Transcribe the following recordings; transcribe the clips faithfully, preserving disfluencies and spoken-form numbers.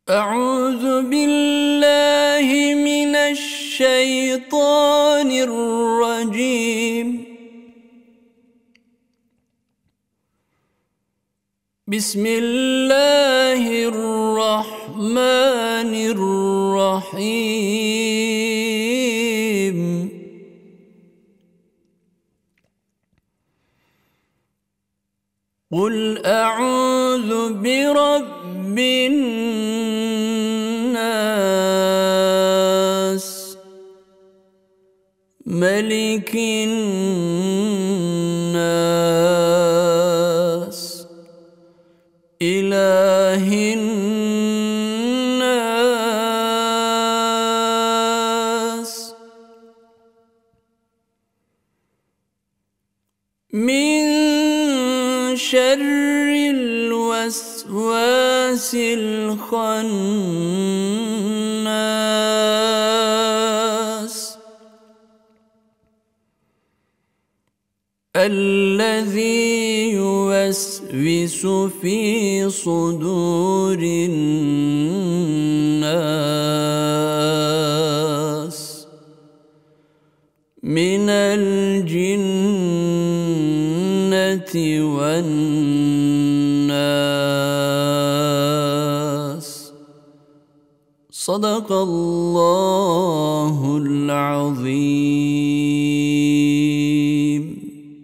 أعوذ بالله من الشيطان الرجيم. بسم الله الرحمن الرحيم. قل أعوذ برب الناس ملك الناس إله الناس من شر الوسواس الخناس الذي يوسوس في صدور الناس من الجنة والناس. صدق الله العظيم.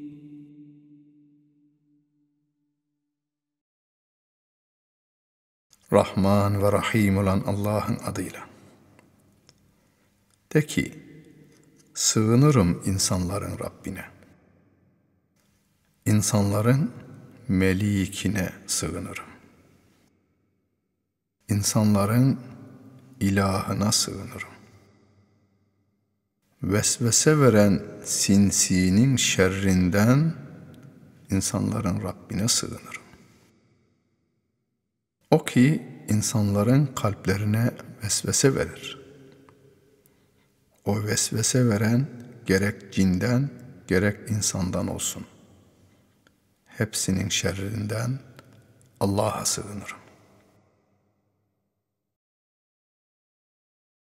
Rahman ve Rahim olan Allah'ın adıyla. De ki, sığınırım insanların Rabbine. İnsanların melikine sığınırım. İnsanların ilahına sığınırım. Vesvese veren sinsinin şerrinden insanların Rabbine sığınırım. O ki insanların kalplerine vesvese verir. O vesvese veren gerek cinden gerek insandan olsun. Hepsinin şerrinden Allah'a sığınırım.